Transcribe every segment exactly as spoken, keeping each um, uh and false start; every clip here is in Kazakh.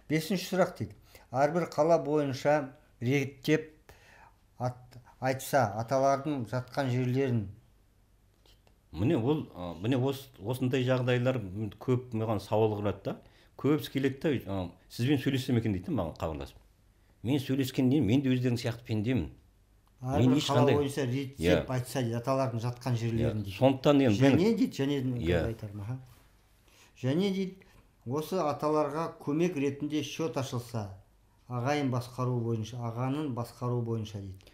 Бесінші сұрақ дейді. Әрбір қала бойынша реттеп айтса аталардың жатқан жерлерін. Міне ол міне осындай жағдайлар көп маған сауал қылады да. Көбісі келеді да, сізбен сөйлессем екен дейді маған хабарласып. Мен сөйлескенде мен де өздерің сияқты пендемін. Әрбір қала бойынша реттеп айтса аталардың жатқан жерлерін дейді. Сондықтан енді және дейді, және айтармын. Және дейді, осы аталарға көмек ретінде счет ашылса, ағайын басқару бойынша, ағаның басқару бойынша дейді.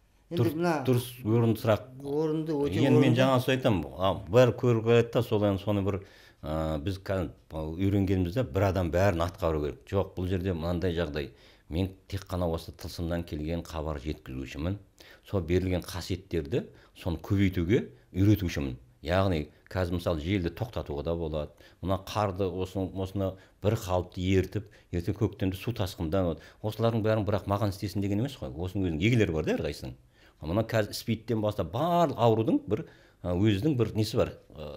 Дұрыс, орынды сұрақ. Орынды, өте орынды. Енді мен жаңа айтам, бәрі көріп қалады да, сол енді соны бір біз үйренгенімізде бір адам бәрін атқару керек. Жоқ, бұл жерде мынандай жағдай. Мен тек қана осы тылсымнан келген хабар жеткізушімін. Сол берілген қасиеттерді соны көбейтуге үйретушімін. Яғни қазір мысалы желді тоқтатуға да болады. Мына қарды осыны бір қалыпты ертіп, ертең көктемде су тасқындан осылардың бәрін бірақ маған істесін деген емес қой. Осының өзінің егелері бар да әрқайсының. Мына қазір спидтен бастап барлық аурудың бір өзінің бір несі бар,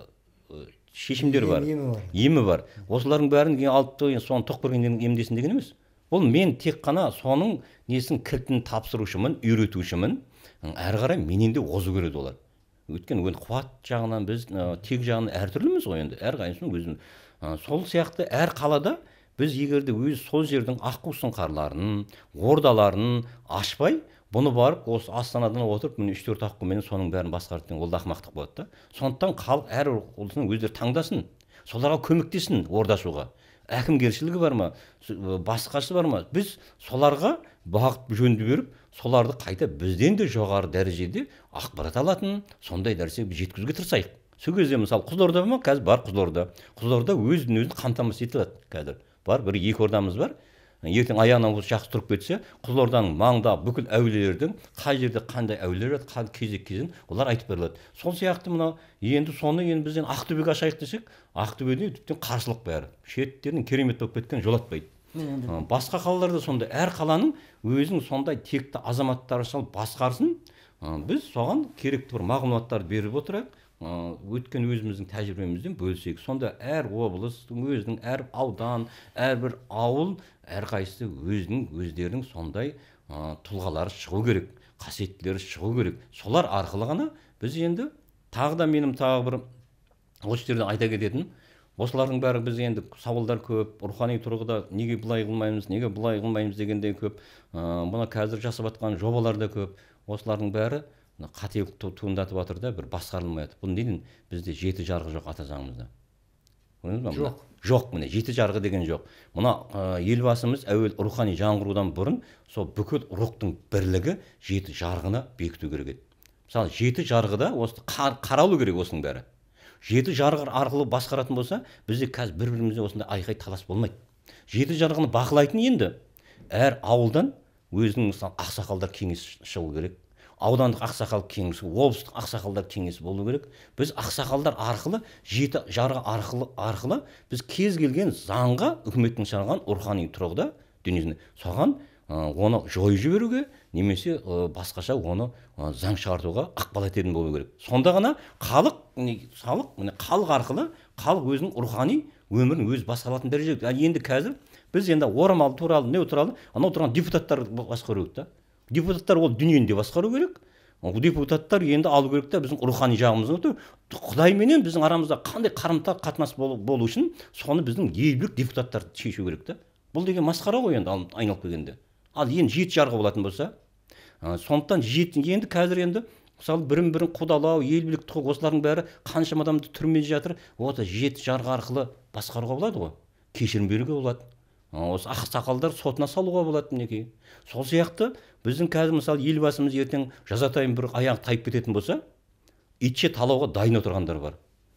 шешімдері бар, емі бар. Осылардың бәрін алып соны тоқпергендердің емдесін деген емес. Бұл мен тек қана соның несін кілтін тапсырушымын, үйретушімін. Әрі қарай менен де озу көреді олар. Өйткені қуат жағынан біз тек жағынан әртүрліміз ғой енді, әрқайсының өзінің. Сол сияқты әр қалада біз егерде өз сол жердің аққу сұңқарларын, ордаларын ашпай, бұны барып осы Астанадан отырып, міне үш төрт аққумен соның бәрін басқарып, ол да ақымақтық болады да. Сондықтан халық әр ұлтының өздері таңдасын, соларға көмектесін ордасуға. Әкімгершілігі бар ма, басқасы бар ма? Біз соларға бағыт жөнді беріп, соларды қайта бізден де жоғары дәрежеде ақпарат алатын, сондай дәрежеге жеткізуге тырысайық. Сол кезде мысалы Қызылорда ма? Қазір бар Қызылорда. Қызылорда өзін өзін қамтамасыз етіледі қазір. Бар бір екі ордамыз бар. Ертең аяғынан осы жақсы тұрып кетсе, Қызылорданың маңындағы бүкіл әулиелердің қай жерде қандай әулиелер бар, қай кезек-кезең олар айтып беріледі. Сол сияқты мынау енді соны енді бізден Ақтөбеге ашайық десек, Ақтөбеде тіптен қарсылық бәрі. Шеттердің керемет болып кеткен жолатпайды. Басқа қалаларда сондай, әр қаланың өзінің сондай текті азаматтары салып басқарсын. Біз соған керекті бір мағлұматтарды беріп отырайық. Өткен өзіміздің тәжірибемізден бөлісейік. Сонда әр облыс, өзінің әр аудан, әрбір ауыл, әрқайсысы өзінің өздерінің сондай тұлғалары шығу керек, қасиеттілері шығу керек. Солар арқылы ғана біз енді тағы да менің тағы бір осы жерден айта кететінім, осылардың бәрі біз енді сауалдар көп, рухани тұрғыда неге бұлай қылмаймыз, неге бұлай қылмаймыз дегенде көп, бұны қазір жасап жатқан жобалар да көп. Осылардың бәрі қателік туындатып жатыр да, бір басқарылмай жатыр. Бұл неден бізде жеті жарғы жоқ ата заңымызда. Жоқ. Жоқ, міне жеті жарғы деген жоқ. Мына елбасымыз әуел рухани жаңғырудан бұрын сол бүкіл рухтың бірлігі жеті жарғыны бекіту керек еді. Мысалы жеті жарғыда осы қаралу керек осының бәрі. Жеті жарғы арқылы басқаратын болса, бізде қазір бір-бірімізде осындай айқай талас болмайды. Жеті жарғыны бақылайтын енді әр ауылдан өзінің мысалы ақсақалдар кеңес шығу керек. Аудандық ақсақал кеңесі, облыстық ақсақалдар кеңесі болу керек. Біз ақсақалдар арқылы, жеті жарғы арқылы, арқылы біз кез келген заңға үкіметтің шығарған рухани тұрғыда дүниесінде соған оны жойып жіберуге немесе басқаша оны заң шығартуға ықпал ететін болу керек. Сонда ғана халық, халық, міне халық арқылы халық өзінің рухани өмірін өз басқаратын дәрежеде. Енді қазір біз енді орамал туралы, не туралы, анау тұрған депутаттар басқару керек та. Депутаттар ол дүниені де басқару керек. Депутаттар енді алу керек та біздің рухани жағымызды. Құдайменен біздің арамызда қандай қарым қатынас болу үшін соны біздің еңбек депутаттар шешу керек та. Бұл деген масқара ғой енді айналып келгенде. Ал енді жеті жарғы болатын болса, сондықтан жеті енді қазір енді мысалы бірін-бірін қудалау, ел билік құқық осылардың бәрі қаншама адамды түрмеде жатыр. Осы жеті жарғы арқылы басқаруға болады ғой. Кешірім беруге болады. Осы ақсақалдар сотына салуға болады мінекей. Сол сияқты біздің қазір мысалы елбасымыз ертең жазатайым бір аяғы тайып кететін болса, итше талауға дайын отырғандар бар.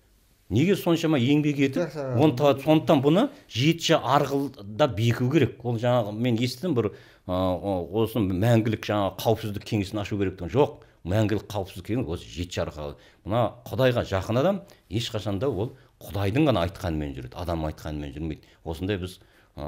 Неге соншама еңбек етіп, сондықтан бұны жеті арқылы бекіту керек. Ол жаңағы мен естідім бір осы мәңгілік жаңағы қауіпсіздік кеңесін ашу керектігін. Жоқ, мәңгілік қауіпсіздік кеңесі осы жеті арқылы. Мына Құдайға жақын адам ешқашанда ол Құдайдың ғана айтқанымен жүреді, адам айтқанымен жүрмейді. Осындай біз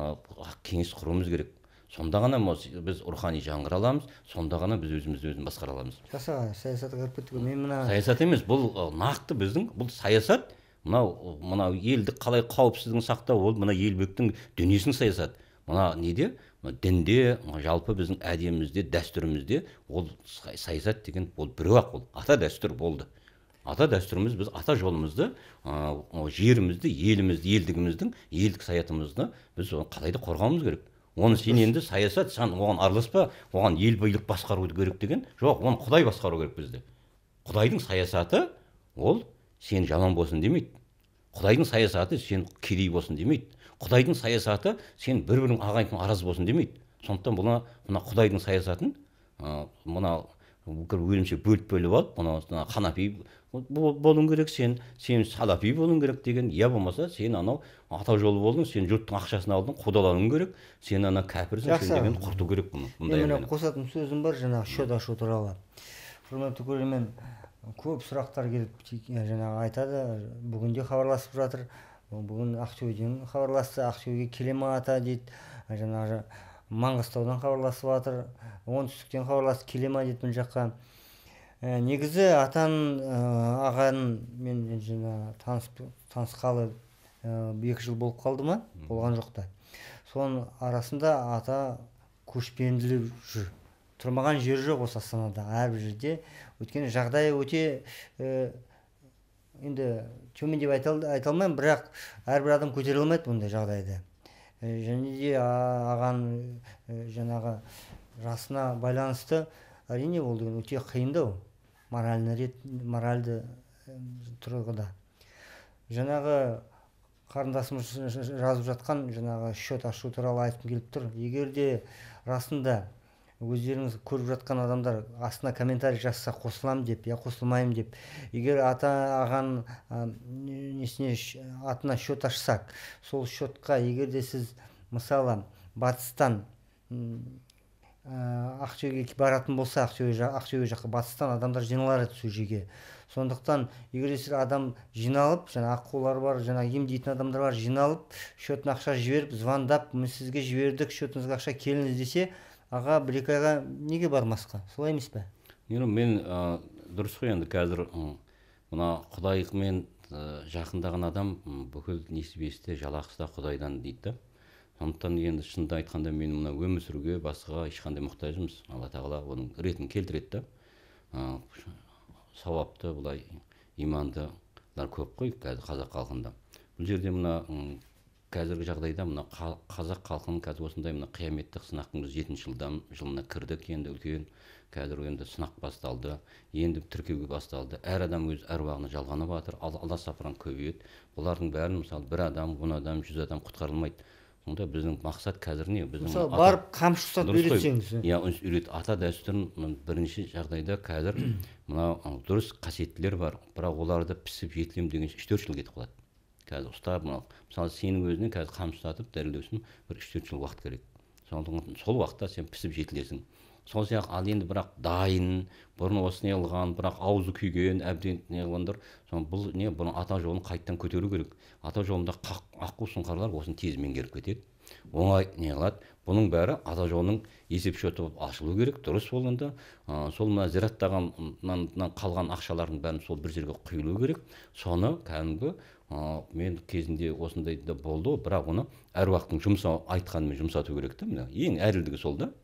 кеңес құруымыз керек. Сонда ғана біз рухани жаңғыра аламыз, сонда ғана біз өзімізді өзін басқара аламыз. Жаса, саясатқа кіріп кеттік. Мен мына саясат емес, бұл нақты біздің, бұл саясат, мынау мынау елді қалай қауіпсіздігін сақтау, ол мына елбектің дүниесінің саясат. мына неде, дінде, жалпы біздің әдемімізде, дәстүрімізде ол саясат деген ол біреу ақ, ол ата дәстүр болды. Ата дәстүріміз, біз ата жолымызды, жерімізді, елімізді, елдігіміздің, елдік саятымызды біз қалайда қорғауымыз керек. Оны сен енді саясат, сен оған араласпа, оған ел билік басқаруды керек деген, жоқ, оны Құдай басқару керек бізді. Құдайдың саясаты ол сен жаман болсын демейді. Құдайдың саясаты сен кедей болсын демейді. Құдайдың саясаты сен бір-бірің ағайын араз болсын демейді. Сондықтан бұна мына Құдайдың саясатын мына өлімше бөліп бөліп алып, мына Ханафи болуың керек, сен сен Салафи болуың керек деген, я болмаса сен анау ата жолы болдың, сен жұрттың ақшасын алдың, қудалауың керек, сен ана кәпірсің, сен деген құрту керек бұны. Мен қосатын сөзім бар, жаңағы шот ашу туралы. Құрметті көрермен, көп сұрақтар келіп жаңағы айтады, бүгінде хабарласып жатыр. Бүгін Ақтөбеден хабарласты, Ақтөбеге келе ма ата дейді, жаңағы Маңғыстаудан хабарласып жатыр, оңтүстіктен хабарласып келе ма дейді бұл жаққа. Негізі атаның ағаның мен жаңа танысқалы екі жыл болып қалды ма? Болған жоқ та. Соның арасында ата көшпенділік жүр. Тұрмаған жер жоқ осы Астанада, әрбір жерде. Өйткені жағдайы өте енді төмен деп айта алмаймын, бірақ әрбір адам көтере алмайды бұндай жағдайды. Және де ағаның жаңағы жасына байланысты әрине ол деген өте қиындау, моральды тұрғыда. Жаңағы қарындасымыз жазып жатқан жаңағы шот ашу туралы айтқым келіп тұр. Егер де расында өздеріңіз көріп жатқан адамдар астына комментарий жазса, қосыламын деп, я қосылмаймын деп, егер ата аған несіне атына шот ашсақ, сол шотқа егер де сіз мысалы батыстан Ақтөбеге баратын болса, Ақтөбе жаққа батыстан адамдар жиналар еді сол жерге. Сондықтан егер де адам жиналып, жаңа аққулар бар, жаңа емдейтін адамдар бар, жиналып, шотына ақша жіберіп, звондап, біз сізге жібердік, шотыңызға ақша келіңіз десе, аға бір-екі айға неге бармасқа? Солай емес пе? Мен дұрыс қой, енді қазір мына Құдаймен жақындаған адам бүкіл несібесте жалақысы да Құдайдан дейді. Сондықтан енді шынды айтқанда мен мына өмір сүруге басқа ешқандай мұқтажымыз. Алла тағала оның ретін келтіреді. Сауапты, бұлай имандылар көп қой қазір қазақ халқында. Бұл жерде мына қазіргі жағдайда мына қазақ халқының қазір осындай мына қияметтік сынақтың біз жетінші жылына кірдік, енді үлкен қазір енді сынақ басталды, енді тіркеуге басталды. Әр адам өз әруағына жалғанып жатыр, аласапыран көбейеді. Бұлардың бәрін мысалы бір адам, он адам, жүз адам құтқарылмайды. Сонда біздің мақсат қазір не? Мысалы барып қамшы ұстатып үйретсеңіз. Иә, үйрет. Ата дәстүрін бірінші жағдайда қазір мына дұрыс қасиеттілер бар, бірақ оларды пісіп жетілем деген үш-төрт жыл кетіп қалады. Қазір ұстап, мысалы сенің өзінен қазір қамшы ұстатып дәлелдеу бір үш-төрт жыл уақыт керек. Сол уақытта сен пісіп жетілесің. Сол сияқты ал енді бірақ дайын, бұрын осы не қылған, бірақ аузы күйген, әбден не қылғандар, бұл не бұны ата жолын қайттан көтеру керек. Ата жолында аққу сұңқарлар осыны тез меңгеріп кетеді. Оңай не қылады. Бұның бәрі ата жолының есеп шоты ашылу керек, дұрыс болғанда. Сол мына зираттағаннан қалған ақшалардың бәрін сол бір жерге құйылу керек. Соны кәдімгі мен кезінде осындай да болды, бірақ оны әруақтың жұмсау айтқанымен жұмсату керек та. Ең әділдігі сол да.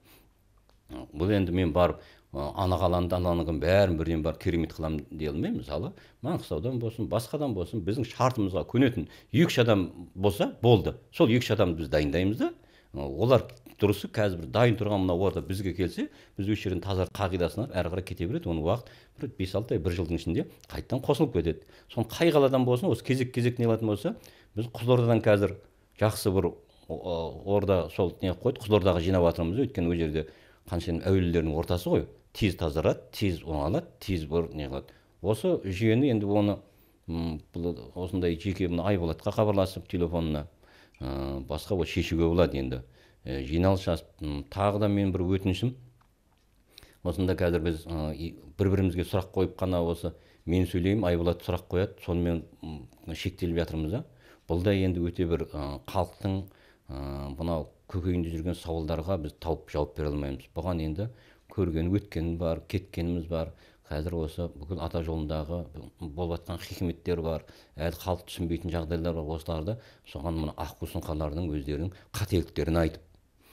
Бұл енді мен барып ана қаланды, аналанған бәрін бірден барып керемет қыламын дей алмаймын. Мысалы Маңғыстаудан болсын, басқадан болсын, біздің шартымызға көнетін екі-үш адам болса болды. Сол екі-үш адамды біз дайындаймыз да. Олар дұрысы қазір бір дайын тұрған мына орта бізге келсе, біз өз жерін таза қағидасына әрі қарай кете береді. Оны уақыт бір бес-алты ай, бір жылдың ішінде қайттан қосылып кетеді. Соны қай қаладан болсын, осы кезек-кезек не қылатын болса, біз Қызылордадан қазір жақсы бір орда сол не қойды, Қызылордаға жинап жатырмыз. Өйткені ол жерде қаншаның әулиелердің ортасы ғой, тез тазарады, тез оңалады, тез бір не қылады. Осы жүйені енді оны осындай жеке Айболатқа хабарласып телефонына басқа ол шешуге болады енді. Жиналыс жасып, тағы да мен бір өтінішім, осында қазір біз бір-бірімізге сұрақ қойып қана осы мен сөйлеймін, Айболат сұрақ қояды, сонымен шектеліп жатырмыз да. Бұл да енді өте бір халықтың бұнау көкейінде жүрген сауалдарға біз тауып жауап бере алмаймыз. Бұған енді көрген өткен бар, кеткеніміз бар. Қазір осы бүкіл ата жолындағы болып жатқан хикметтер бар, әлі халық түсінбейтін жағдайлар бар. Осыларды соған мына аққу сұңқарлардың өздерінің қателіктерін айтып,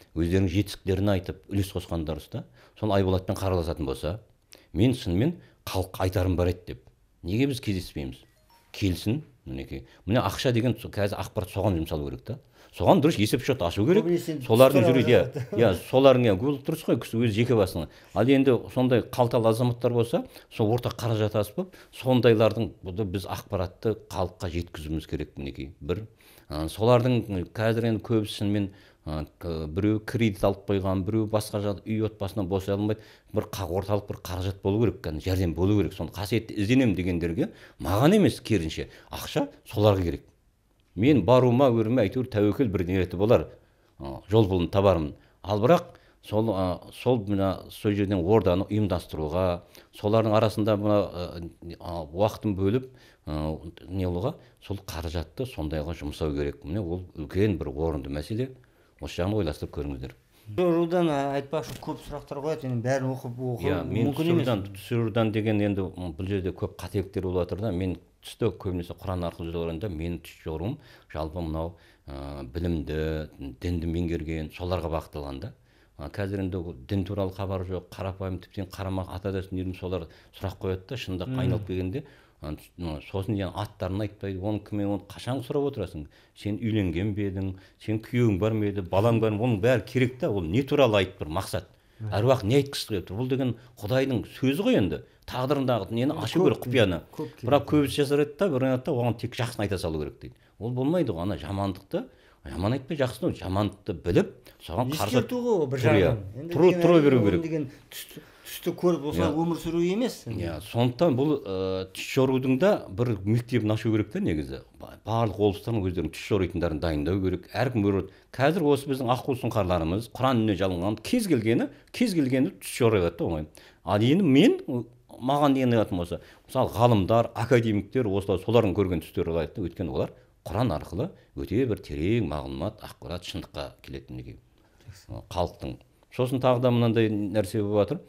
өздерінің жетістіктерін айтып үлес қосқан дұрыс та. Сол Айболатпен қараласатын болса, мен шынымен халыққа айтарым бар еді деп. Неге біз кездеспейміз? Келсін, мінекей. Міне ақша деген қазір ақпарат соған жұмсалу керек та. Соған дұрыс есеп шот ашу керек. Солардың жүреді, иә, солардың иә, дұрыс қой, өз жеке басына. Ал енді сондай қалталы азаматтар болса, сол ортақ қаражат асып, сондайлардың біз ақпаратты халыққа жеткізуіміз керек, мінекей. Бір солардың қазір енді көбісімен біреу кредит алып қойған, біреу басқа жағы үй отбасынан босай алмайды, бір орталық бір қаражат болу керек, жәрдем болу керек. Соны қасиетті ізденем дегендерге маған емес, керісінше ақша соларға керек. Мен баруыма, өріме әйтеуір тәуекел бір ниеті болар, жол болын табармын. Ал бірақ сол сол мына сол жерден орданы ұйымдастыруға, солардың арасында мына уақытын бөліп не олуға, сол қаражатты сондайға жұмсау керек. Міне ол үлкен бір орынды мәселе. Осы жағын ойластырып көріңіздер. Түсірудан айтпақшы көп сұрақтар қояды, енді бәрін оқып оқу мүмкін емес. Түсірудан деген енді бұл жерде көп қателіктер болып жатыр да. Мен түсті көбінесе Құран арқылы жүргенде менің түс жоруым жалпы мынау білімді, дінді меңгерген, соларға бағытталған да. Қазір енді дін туралы хабар жоқ, қарапайым тіптен қарамақ ата дәстүрлерін солар сұрақ қояды да, шындап айналып келгенде сосын yani аттарын айтпайды, оны кіммен, оны қашан сұрап отырасың? Сен үйленген бе едің, сен күйеуің бар ма еді, балаң бар ма? Оның бәрі керек та, ол не туралы айтып бір мақсат. Әруақ не айтқысы келіп тұр? Бұл деген Құдайдың сөзі ғой енді. Тағдырындағы нені ашу керек құпияны. Бірақ көбісі жасырады да, бір айтады, оған тек жақсын айта салу керек дейді. Ол болмайды ғой, ана жамандықты жаман айтпай жақсыны, жамандықты біліп, соған қарсы тұру тұру беру керек. Түсті көріп осылай өмір сүру емес. Иә, сондықтан бұл түс жорудың да бір мектебін ашу керек та негізі. Барлық облыстардың өздерінің түс жоритындарын дайындау керек. Әркім өрет. Қазір осы біздің аққу сұңқарларымыз Құран үніне жалынған кез келгені, кез келгені түс жорады да оңай. Ал енді мен маған деген айтатыным болса, мысалы ғалымдар, академиктер осылай солардың көрген түстері айтты, өйткені олар Құран арқылы өте бір терең мағлұмат, ақпарат, шындыққа келетін неге. Халықтың. Сосын тағы да мынандай нәрсе болып жатыр.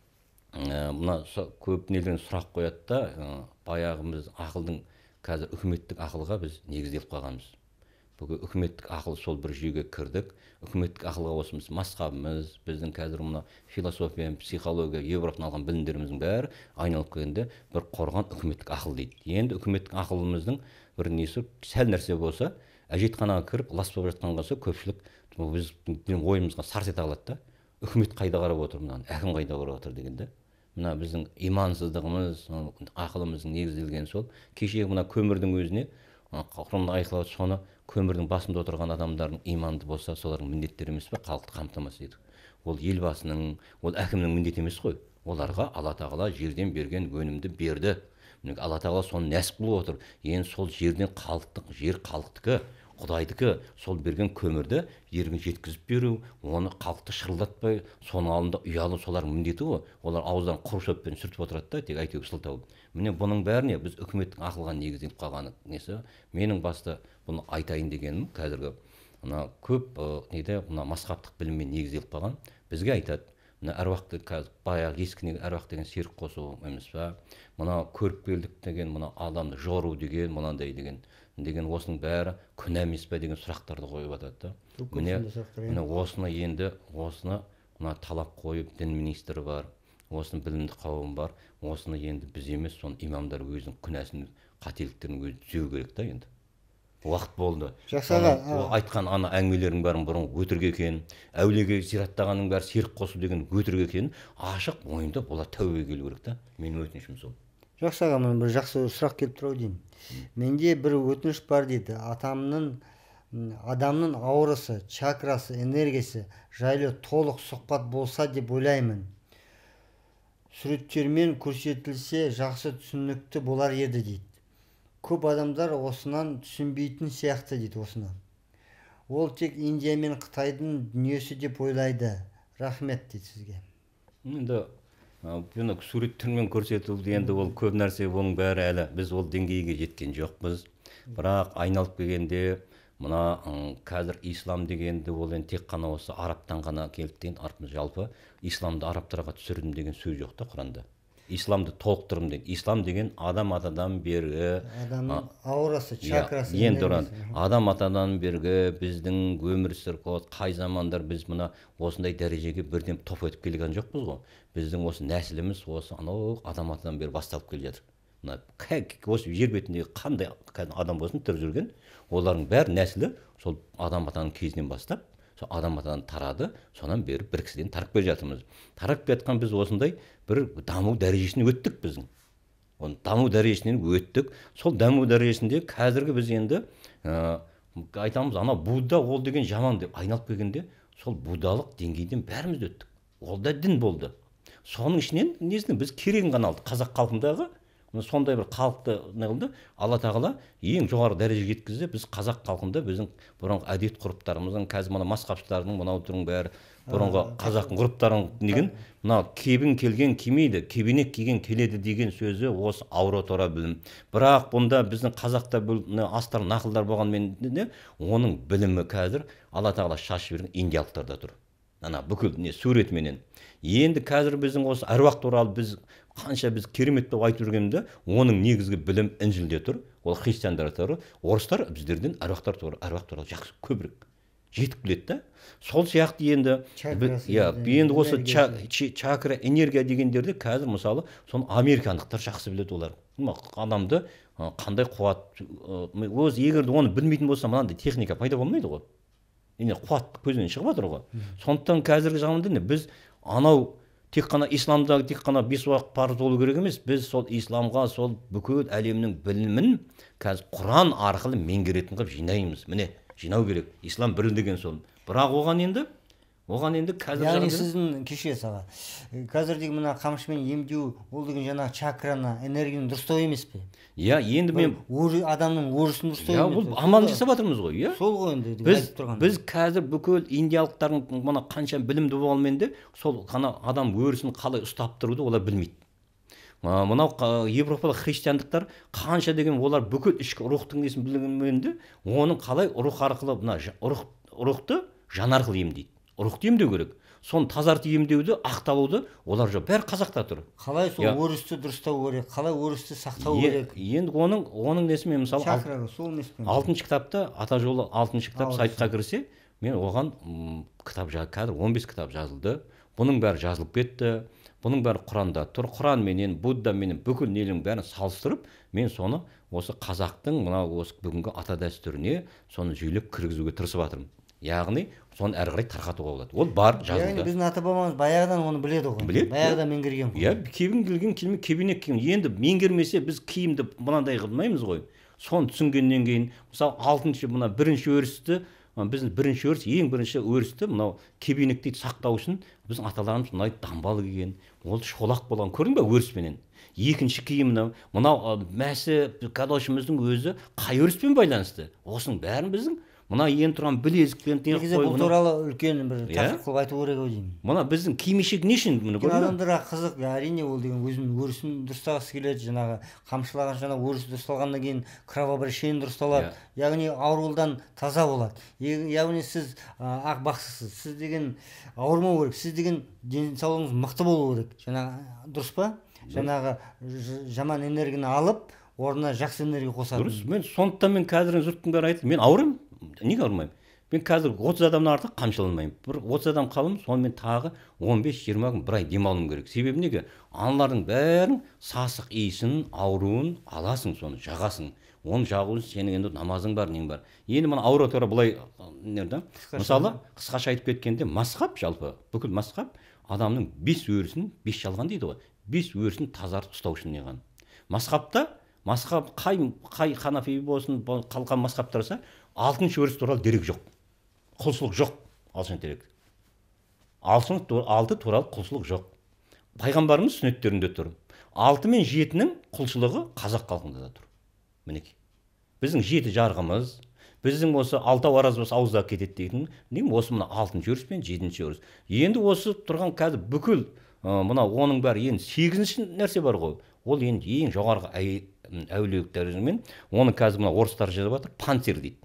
Мына көп нелерден сұрақ қояды да, баяғымыз ақылдың қазір үкіметтік ақылға біз негізделіп қалғанбыз. Бүгін үкіметтік ақыл сол бір жүйеге кірдік. Үкіметтік ақылға осымыз масқабымыз, біздің қазір мына философия, психология, Европадан алған білімдеріміздің бәрі айналып келгенде бір қорған үкіметтік ақыл дейді. Енді үкіметтік ақылымыздың бір несі сәл нәрсе болса, әжетханаға кіріп лас болып жатқан болса, көпшілік біздің ойымызға сарс ете қалады да. Үкімет қайда қарап отыр, мынаны әкім қайда қарап отыр дегенде. Мына біздің имансыздығымыз, ақылымыздың негізделген сол. Кеше мына көмірдің өзіне, Құранда айтылады, соны көмірдің басында отырған адамдардың иманды болса, солардың міндеттері емес пе, халықты қамтамасыз ету. Ол елбасының, ол әкімнің міндеті емес қой. Оларға Алла тағала жерден берген өнімді берді. Алла тағала соны нәсіп қылып отыр. Енді сол жерден халықтық, жер халықтікі, Құдайдікі, сол берген көмірді ерге жеткізіп беру, оны халықты шырылдатпай, соның алдында ұялы солардың міндеті ғой. Олар ауыздан құр шөппен сүртіп отырады да, тек әйтеуір сылтау. Міне бұның бәріне біз үкіметтің ақылға негізделіп қалғаны несі? Менің басты бұны айтайын дегенім қазіргі мына көп неде мына масхабтық біліммен негізделіп қалған. Бізге айтады, мына әруақты қазір баяғы ескі әруақ деген серік қосу емес па? Мына көріпкелдік деген, мына адамды жору деген, мынандай деген деген осының бәрі күнә емес пе деген сұрақтарды қойып жатады да. Міне осыны енді осыны мына талап қойып дін министрі бар, осыны білімді қауым бар, осыны енді біз емес, соны имамдар өзінің күнәсін, қателіктерін өзі түзеу керек та енді. Уақыт болды. Жақсаға айтқан ана әңгімелердің бәрін бұрын өтірік екен, әулиеге зираттағанның бәрі серік қосу деген өтірік екен, ашық мойында бола тәубеге келу керек та. Менің өтінішім сол. Жақсаға мен бір жақсы сұрақ келіп тұр деймін. Менде бір өтініш бар дейді. Атамның адамның аурасы, чакрасы, энергиясы жайлы толық сұхбат болса деп ойлаймын. Суреттермен көрсетілсе жақсы түсінікті болар еді дейді. Көп адамдар осынан түсінбейтін сияқты дейді осынан. Ол тек Индия мен Қытайдың дүниесі деп ойлайды. Рахмет дейді сізге. Енді бұны суреттермен көрсетілді, енді ол көп нәрсе, оның бәрі әлі біз ол деңгейге жеткен жоқпыз. Бірақ айналып келгенде мына қазір ислам дегенді ол енді тек қана осы арабтан ғана келді деген, жалпы исламды арабтарға түсірдім деген сөз жоқ та Құранда. исламды толықтырым дейді. Ислам деген адам атадан бергі адамның аурасы, чакрасы, енді оран адам атадан бергі біздің өмір сүріп қай замандар біз мына осындай дәрежеге бірден топ етіп келген жоқпыз ғой. Біздің осы нәсіліміз осы анау адам атадан бері басталып келе жатыр. Мына осы жер бетіндегі қандай адам болсын тірі жүрген, олардың бәрі нәсілі сол адам атаның кезінен бастап сол адам атадан тарады, сонан бері бір кісіден тарап келе жатырмыз. Тарап келе жатқан біз осындай бір даму дәрежесіне өттік біздің. Оны даму дәрежесінен өттік. Сол даму дәрежесінде қазіргі біз енді ә, айтамыз, ана Будда ол деген жаман деп айналып келгенде, сол буддалық деңгейден бәріміз өттік. Ол да дін болды. Соның ішінен несіне біз керегін ғана алдық. Қазақ халқындағы сондай бір халықты не қылды, Алла тағала ең жоғары дәрежеге жеткізді. Біз қазақ халқында біздің бұрынғы әдет ғұрыптарымыздың, қазір мына масқапшылардың мынау түрің бәрі бұрынғы қазақтың ғұрыптарының деген мына кебін келген кимейді, кебенек киген келеді деген сөзі осы аура тора білім. Бірақ бұнда біздің қазақта астар нақылдар болғанмен оның білімі қазір Алла тағала шашып берген индиялықтарда тұр. Ана бүкіл не суретменен. Енді қазір біздің осы әруақ туралы біз қанша біз керемет деп айтып жүргенде, оның негізгі білім Інжілде тұр. Ол христиандар тұр. Орыстар біздерден әруақтар туралы, әруақ туралы жақсы көбірек жетіп біледі да. Сол сияқты енді иә, енді осы чакра, энергия дегендерді қазір мысалы соны американдықтар жақсы біледі олар. Адамды қандай қуат, өз егер оны білмейтін болса, мынандай техника пайда болмайды ғой. Енді қуат көзінен шығып жатыр ғой. Сондықтан қазіргі заманда не біз анау тек қана исламдағы тек қана бес уақыт парыз болу керек емес, біз сол исламға сол бүкіл әлемнің білімін қазір Құран арқылы меңгеретін қылып жинаймыз. Міне, жинау керек. Ислам бір деген сол. Бірақ оған енді оған енді қазір яғни сіздің кеше саға қазірдегі мына қамшымен емдеу ол деген жаңағы чакраны, энергияны дұрыстау емес пе? Иә, енді мен адамның өрісін дұрыстау емес. Иә, бұл амал жасап жатырмыз ғой, иә. Сол ғой енді біз біз қазір бүкіл индиялықтардың мына қанша білімді болғанмен де сол ғана адам өрісін қалай ұстап тұруды олар білмейді. Мынау европалық христиандықтар қанша деген олар бүкіл ішкі рухтың несін білгенмен де оның қалай рух арқылы мына рухты жан арқылы емдейді. Рухты емдеу керек. Соны тазартып емдеуді, ақталуды олар жоқ. Бәрі қазақта тұр. Қалай сол өрісті дұрыстау керек, қалай өрісті сақтау керек. Енді оның оның несі мен мысалы алтыншы кітапта, ата жолы алтыншы кітап сайтқа кірсе, мен оған кітап қазір он бес кітап жазылды. Бұның бәрі жазылып кетті. Бұның бәрі Құранда тұр. Құран менен, Будда менен бүкіл нелің бәрін салыстырып, мен соны осы қазақтың мынау осы бүгінгі ата дәстүріне соны жүйелеп кіргізуге тырысып жатырмын. Яғни соны әрі қарай тарқатуға болады. Ол бар, жазылды. Яғни біздің ата бабамыз баяғыдан оны біледі ғой. Біледі. Баяғыдан меңгерген ғой. Иә, кебін келген келме кебенек киім. Енді меңгермесе біз киімді мынандай қылмаймыз ғой. Соны түсінгеннен кейін, мысалы алтыншы мына бірінші өрісті, біздің бірінші өріс, ең бірінші өрісті мынау кебенекті сақтау үшін біздің аталарымыз мынау дамбал киген, ол шолақ болған. Көрдің бе өріспенен? Екінші киімі мынау мәсі кадошымыздың өзі қай өріспен байланысты? Осының бәрін біздің мына ең тұрған білезікпен теңіп қойып. Бұл туралы үлкен бір тақырып қылып айту керек ау деймін. Мына біздің кимешек не үшін мұны көрдің бе? Адамдарға қызық, әрине ол деген өзінің өрісін дұрыстағысы келеді, жаңағы қамшылаған жаңа өрісі дұрысталғаннан кейін кровообращение дұрысталады. Яғни аурудан таза болады. Яғни сіз ақ бақсысыз. Сіз деген ауырмау керек. Сіз деген денсаулығыңыз мықты болу керек. Жаңағы дұрыс па? Жаңағы жаман энергияны алып, орнына жақсы энергия қосады. Дұрыс. Мен сондықтан мен қазір жұрттың бәрі айтты, мен ауырмын. Неге ауырмаймын? Мен қазір отыз адамнан артық қамшыланмаймын. Бір отыз адам қалым, сонымен тағы он бес жиырма күн бір ай демалуым керек. Себебі неге? Аналардың бәрін сасық иісін, ауруын аласың, соны жағасың. Оны жағу үшін сенің енді намазың бар, нең бар. Енді мына аура тура былай нерді? Мысалы, қысқаша айтып кеткенде, масқап жалпы, бүкіл масқап адамның бес өрісін, бес жалған дейді ғой. Бес өрісін тазартып ұстау үшін неған. Масқапта, масқап қай қай ханафи болсын, қалқан масқаптарса, алтыншы өріс туралы дерек жоқ. Құлшылық жоқ. Алтыншы дерек. Алтыншы алты туралы құлшылық жоқ. Пайғамбарымыз сүннеттерінде тұр. Алты мен жетінің құлшылығы қазақ халқында да тұр. Мінекей. Біздің жеті жарғымыз, біздің осы алтау араз болса ауызда кетеді дейтін, деймін, осы мына алтыншы өріс пен жетінші өріс. Енді осы тұрған қазір бүкіл мына оның бәрі енді сегізінші нәрсе бар ғой. Ол енді ең жоғарғы әулиелік дәрежемен, оны қазір мына орыстар жазып жатыр, панцир дейді.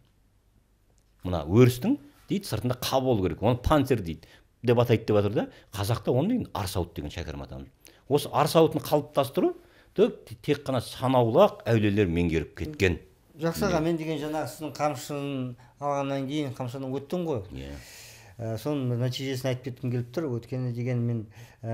Мына өрістің дейді сыртында қап болу керек. Оны панцир дейді деп атайды деп жатыр да. Қазақта оны деген арсауыт деген шәкәрім атамыз. осы ар сауытын қалыптастыруды тек қана санаулы-ақ әулиелер меңгеріп кеткен. Жақсы аға, мен деген жаңағы сіздің қамшысын алғаннан кейін қамшыдан өттің ғой. Иә. Соның нәтижесін айтып кеткім келіп тұр. Өткені деген мен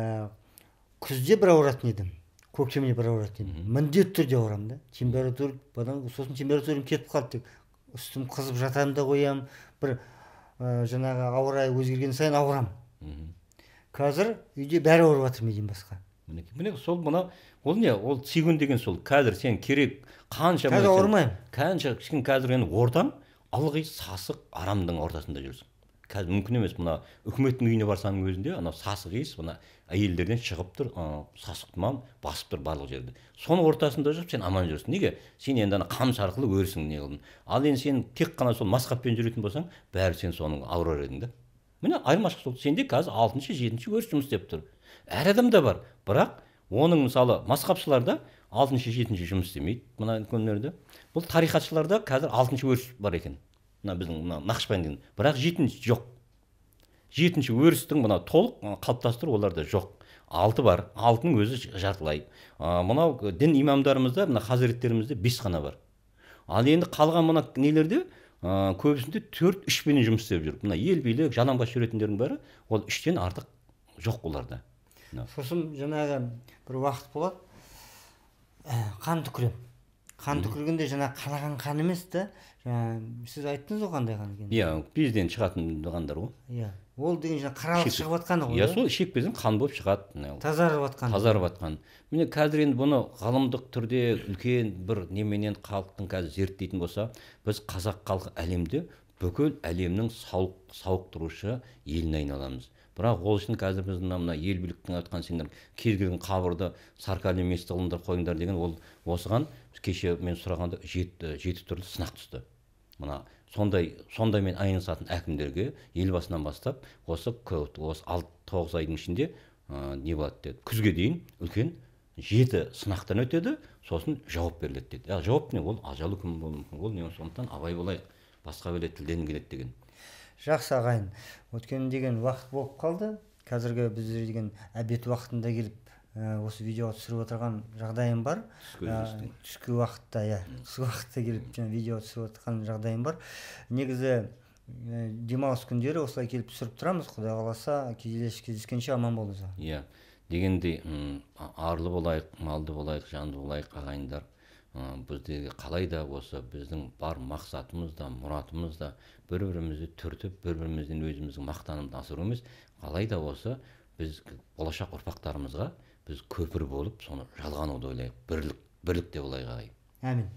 күзде бір ауыратын едім, көктемде бір ауыратын едім. Міндетті түрде ауырамын да. Температура, сосын температурам кетіп қалды, үстім қызып жатамын да қоямын. Бір жаңағы ауа райы өзгерген сайын ауырамын. Қазір үйде бәрі ауырып жатыр меден басқа. Міне сол мына ол не? Ол сүйген деген сол. Қазір сен керек қанша қазір ауырмаймын. Қанша кішкене қазір енді ортаң ылғи сасық арамдың ортасында жүрсің. Қазір мүмкін емес, мына үкіметтің үйіне барсаның өзінде анау сасық иіс мына әйелдерден шығып тұр, сасық тұман басып тұр барлық жерде. Соның ортасында жүріп сен аман жүрсің. Неге? Сен енді ана қамшы арқылы өрісің не қылдың. Ал енді сен тек қана сол масқатпен жүретін болсаң, бәрі сен соның ауырар едің да. Міне айырмашылық сол. Сенде қазір алтыншы, жетінші өріс жұмыс істеп тұр. Әр адамда бар. Бірақ оның мысалы масқапшыларда алтыншы, жетінші жұмыс істемейді. Мына күндерде. Бұл тарихатшыларда қазір алтыншы өріс бар екен. Мына біздің мына Нақышбайын деген. Бірақ жетінші жоқ. Жетінші өрістің мына толық қалыптастыру оларда жоқ. Алты бар. Алтының өзі жартылай. Мынау дін имамдарымызда, мына хазіреттерімізде бес қана бар. Ал енді қалған мына нелерде көбісінде төрт үшпенен жұмыс істеп жүр. Мына ел билік, жалаңбас жүретіндердің бәрі ол үштен артық жоқ оларда. Сосын жаңағы бір уақыт болады, қан түкірем. Қан түкіргенде жаңа қалаған қан емес та, сіз айттыңыз ғой қандай қан екенін. Иә, безден шығатын қандар ғой. Иә, ол деген жаңа қаралық шығып жатқаны ғой. Иә, сол шекпеден қан болып шығады. Тазарып жатқан. Тазарып жатқан. Міне қазір енді бұны ғылымдық түрде үлкен бір неменен халықтың қазір зерттейтін болса, біз қазақ халқы әлемде бүкіл әлемнің сауықтырушы еліне айналамыз. Бірақ ол үшін қазір біз мына ел биліктің айтқан сендер кез келген қабырды саркальный место қылыңдар қойыңдар деген ол осыған кеше мен сұрағанда жеті, жеті түрлі сынақ түсті. Мына сондай сондаймен айналысатын әкімдерге елбасынан бастап осы осы алты тоғыз айдың ішінде не болады деді. Күзге дейін үлкен жеті сынақтан өтеді, сосын жауап беріледі деді. Я жауап не? Ол ажал үкімі болуы мүмкін. Ол не? Сондықтан абай болайық. Басқа бөлек тілден келеді деген. Жақсы ағайын, өткен деген уақыт болып қалды. Қазіргі біздер деген обед уақытында келіп осы видеоға түсіріп отырған жағдайым бар. Түскі уақытта, иә, түскі уақытта келіп видео түсіріп отырған жағдайым бар. Негізі демалыс күндері осылай келіп түсіріп тұрамыз. Құдай қаласа кездескенше аман болыңыз. Иә, дегендей арлы болайық, малды болайық, жанды болайық ағайындар. Біздегі қалай да осы біздің бар мақсатымыз да, мұратымыз да бір-бірімізді түртіп, бір-бірімізден өзіміздің мақтанымды асыру емес, қалай да осы біз болашақ ұрпақтарымызға біз көпір болып, соны жалғануды ойлайық, бірлік, бірлікте болайық ағайын. Әмин.